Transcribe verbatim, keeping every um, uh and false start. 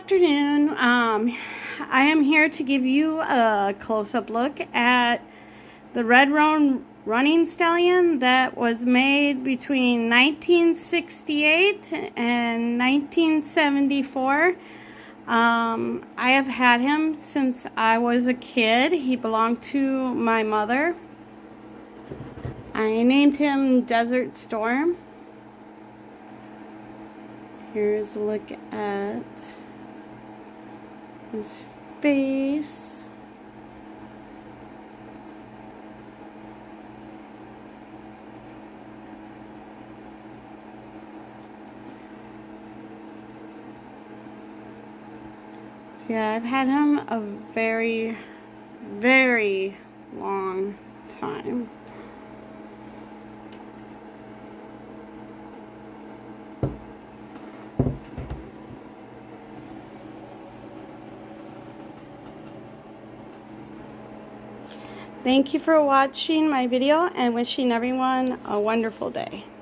afternoon. Um, I am here to give you a close-up look at the red Roan Running Stallion that was made between nineteen sixty-eight and nineteen seventy-four. Um, I have had him since I was a kid. He belonged to my mother. I named him Desert Storm. Here's a look at his face. So yeah, I've had him a very, very long time. Thank you for watching my video and wishing everyone a wonderful day.